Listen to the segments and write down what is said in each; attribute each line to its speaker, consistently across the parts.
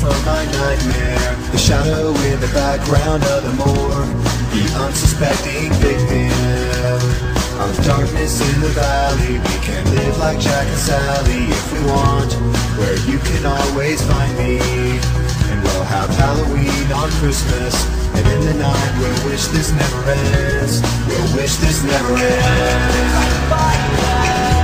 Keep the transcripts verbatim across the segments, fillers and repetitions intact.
Speaker 1: from my nightmare, the shadow in the background of the morgue, the unsuspecting victim of darkness in the valley. We can live like Jack and Sally if we want, where you can always find me. And we'll have Halloween on Christmas, and in the night we'll wish this never ends. We'll wish this never ends.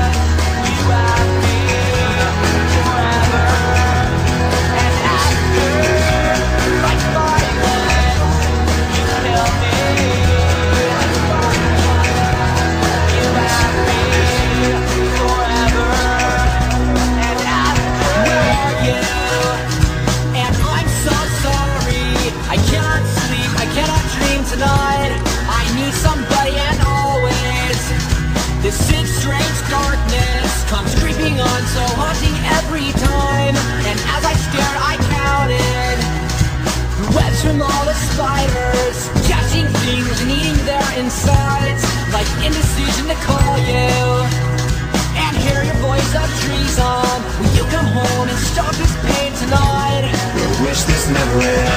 Speaker 1: This sick, strange darkness comes creeping on, so haunting every time. And as I stared, I counted the webs from all the spiders, catching things and eating their insides, like indecision to call you and hear your voice of treason. Will you come home and stop this pain tonight? We'll wish this never ends.